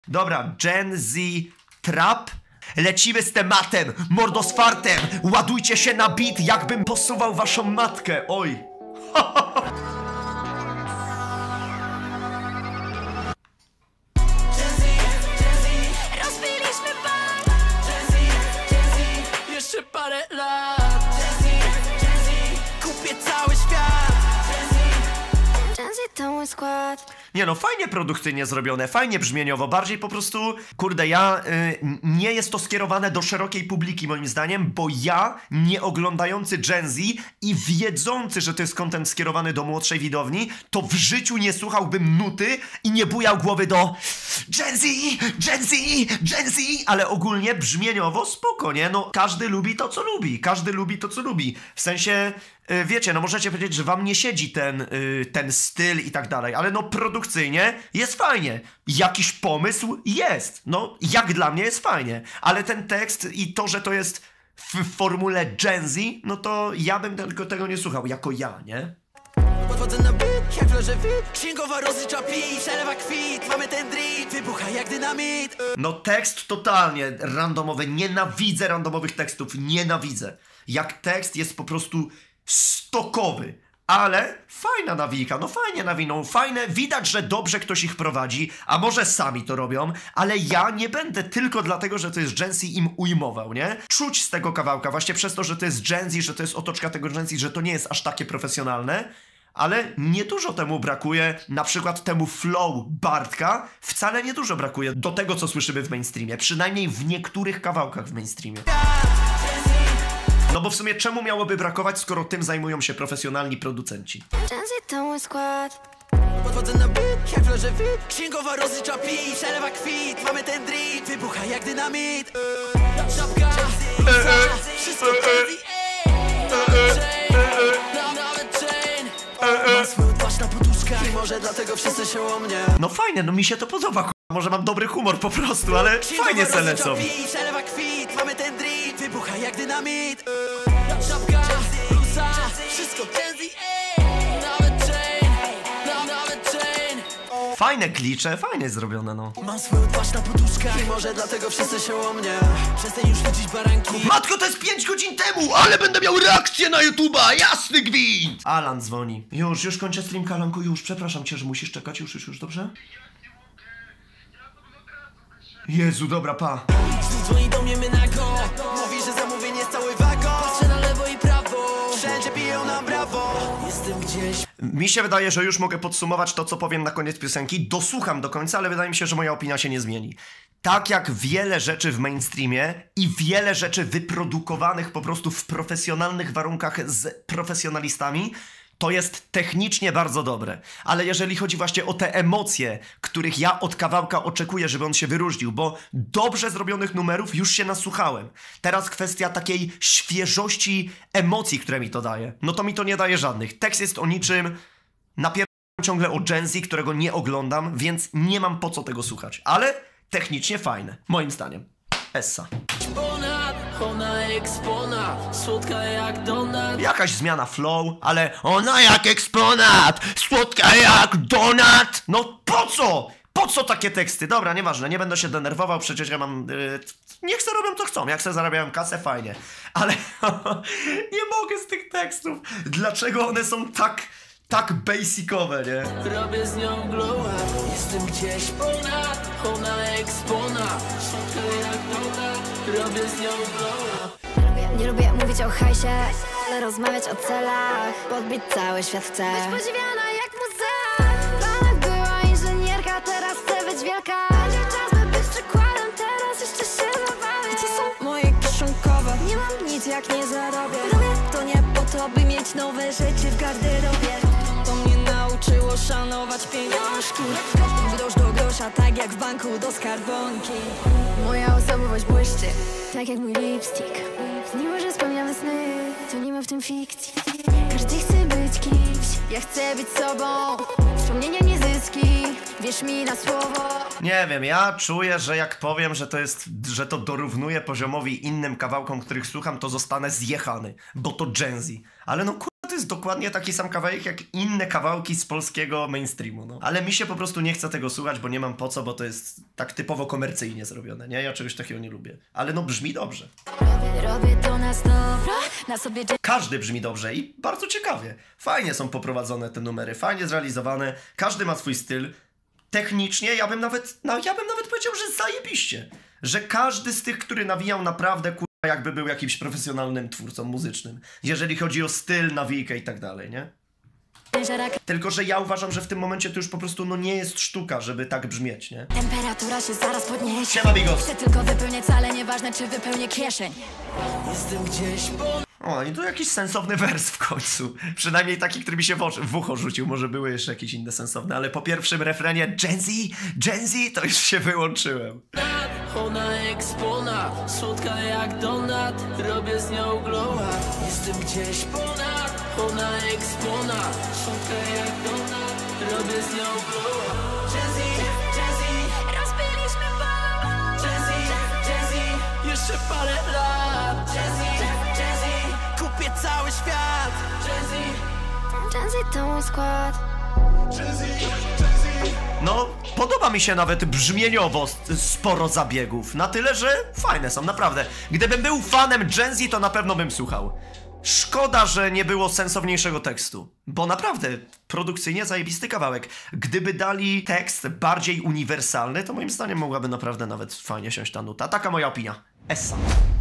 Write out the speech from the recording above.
Dobra, Gen Z Trap. Lecimy z tematem, mordo z fartem. Ładujcie się na beat, jakbym posuwał waszą matkę. Oj. Rozbiliśmy bank. Jeszcze parę lat. Kupię cały świat. To mój skład. Nie no, fajnie produkcyjnie zrobione, fajnie brzmieniowo, bardziej po prostu, kurde, nie jest to skierowane do szerokiej publiki moim zdaniem, bo ja, nie oglądający Gen Z i wiedzący, że to jest content skierowany do młodszej widowni, to w życiu nie słuchałbym nuty i nie bujał głowy do Gen Z, Gen Z, Gen Z, ale ogólnie brzmieniowo spoko, nie? No, każdy lubi to, co lubi, każdy lubi to, co lubi, w sensie... Wiecie, no możecie powiedzieć, że wam nie siedzi ten styl i tak dalej, ale no produkcyjnie jest fajnie. Jakiś pomysł jest. No, jak dla mnie jest fajnie. Ale ten tekst i to, że to jest w formule Gen Z, no to ja bym tylko tego nie słuchał, jako ja, nie? Podchodzę na byt, jak wleże wid. Księgowa rozlicza pi, przelewa kwit. Mamy ten drit, wybucha jak dynamit. No tekst totalnie randomowy. Nienawidzę randomowych tekstów, nienawidzę. Jak tekst jest po prostu... stokowy, ale fajna nawijka, no fajnie nawiną, fajne, widać, że dobrze ktoś ich prowadzi, a może sami to robią, ale ja nie będę tylko dlatego, że to jest Gen Z im ujmował, nie? Czuć z tego kawałka, właśnie przez to, że to jest Gen Z, że to jest otoczka tego Gen Z, że to nie jest aż takie profesjonalne, ale niedużo temu brakuje, na przykład temu flow Bartka wcale niedużo brakuje do tego, co słyszymy w mainstreamie, przynajmniej w niektórych kawałkach w mainstreamie. No bo w sumie czemu miałoby brakować, skoro tym zajmują się profesjonalni producenci? To mój skład. Podchodzę na byt, jak wleże wid. Księgowa rozlicza pi, przelewa kwit. Mamy ten drit, wybucha jak dynamit. Czapka, wszystko nawet chain. Mam swój twarz na poduszkach i może dlatego wszyscy się o mnie. No fajnie, no mi się to podoba, może mam dobry humor po prostu, ale fajnie se lecą. Przelewa kwit, mamy ten drit, wybucha jak dynamit. Czapka, bluza, wszystko Gen Z, nawet chain, nawet chain. Fajne klicze, fajnie zrobione, no. Mam swoją twarz na poduszkach i może dlatego wszyscy się o mnie. Przestań już nudzić baranki. Matko, to jest 5 godzin temu, ale będę miał reakcję na YouTube'a, jasny gwint! Alan dzwoni. Już kończę streamka, Alanku, już, przepraszam cię, że musisz czekać, już, dobrze? Jezu, dobra, pa. Dzwoni do mnie nago, mówi, że zamówienie jest cały wagon. Patrzę na lewo i prawo, wszędzie biją nam brawo. Jestem gdzieś. Mi się wydaje, że już mogę podsumować to, co powiem na koniec piosenki. Dosłucham do końca, ale wydaje mi się, że moja opinia się nie zmieni. Tak jak wiele rzeczy w mainstreamie i wiele rzeczy wyprodukowanych po prostu w profesjonalnych warunkach z profesjonalistami, to jest technicznie bardzo dobre, ale jeżeli chodzi właśnie o te emocje, których ja od kawałka oczekuję, żeby on się wyróżnił, bo dobrze zrobionych numerów już się nasłuchałem. Teraz kwestia takiej świeżości emocji, które mi to daje. No to mi to nie daje żadnych. Tekst jest o niczym, napierdam ciągle o Gen Z, którego nie oglądam, więc nie mam po co tego słuchać, ale technicznie fajne, moim zdaniem. Essa. Ona eksponat, słodka jak donat. Jakaś zmiana flow, ale ona jak eksponat, słodka jak donat. No po co? Po co takie teksty? Dobra, nieważne, nie będę się denerwował, przecież ja mam... niech se robią co chcą, jak se zarabiają kasę, fajnie. Ale nie mogę z tych tekstów. Dlaczego one są tak basicowe, nie? Robię z nią glow up, jestem gdzieś ponad. Ona eksponat, słodka jak donat. Robię z nią glow up. Nie lubię mówić o hajsie, ale rozmawiać o celach. Podbić cały świat chcę być podziwiana jak muzea. Planet była inżynierka, teraz chcę być wielka. Będzie czas, by być przykładem, teraz jeszcze się zabawię. Gdzie są moje kieszonkowe? Nie mam nic jak nie zarobię. Robię to nie po to, by mieć nowe rzeczy w garderobie. To mnie nauczyło szanować pieniążki. Grosz do grosza, tak jak w banku do skarbonki. Moja osobowość błyszczy, tak jak mój lipstick. Mimo, że spełniamy sny, to nie ma w tym fikcji. Każdy chce być kimś, ja chcę być sobą. Wspomnienia nie zyski, wierz mi na słowo. Nie wiem, ja czuję, że jak powiem, że to dorównuje poziomowi innym kawałkom, których słucham, to zostanę zjechany, bo to Gen Z. Ale no kurwa, to jest dokładnie taki sam kawałek jak inne kawałki z polskiego mainstreamu, no. Ale mi się po prostu nie chce tego słuchać, bo nie mam po co, bo to jest tak typowo komercyjnie zrobione, nie? Ja czegoś takiego nie lubię. Ale no brzmi dobrze. Robię to na stopra, na sobie Każdy brzmi dobrze i bardzo ciekawie. Fajnie są poprowadzone te numery, fajnie zrealizowane, każdy ma swój styl. Technicznie ja bym nawet powiedział, że zajebiście. Że każdy z tych, który nawijał naprawdę jakby był jakimś profesjonalnym twórcą muzycznym. Jeżeli chodzi o styl, nawijkę i tak dalej, nie? Tylko, że ja uważam, że w tym momencie to już po prostu no nie jest sztuka, żeby tak brzmieć, nie? Temperatura się zaraz podniesie. Siema, Bigos. Chcę tylko wypełniać cale, nieważne czy wypełnię kieszeń. Jestem gdzieś po... O, i tu jakiś sensowny wers w końcu. Przynajmniej taki, który mi się w ucho rzucił. Może były jeszcze jakieś inne sensowne, ale po pierwszym refrenie Gen Z, to już się wyłączyłem. Ona eksponat, słodka jak donat, robię z nią glow up. Jestem gdzieś ponad, ona eksponat, słodka jak donat, robię z nią glow up. Gen Z, Rozbiliśmy balon. Gen Z, jeszcze parę lat. Gen Z, kupię cały świat. Gen Z to mój skład. No, podoba mi się nawet brzmieniowo sporo zabiegów. Na tyle, że fajne są, naprawdę. Gdybym był fanem Gen Z, to na pewno bym słuchał. Szkoda, że nie było sensowniejszego tekstu. Bo naprawdę, produkcyjnie zajebisty kawałek. Gdyby dali tekst bardziej uniwersalny, to moim zdaniem mogłaby naprawdę nawet fajnie siąść ta nuta. Taka moja opinia. Essa.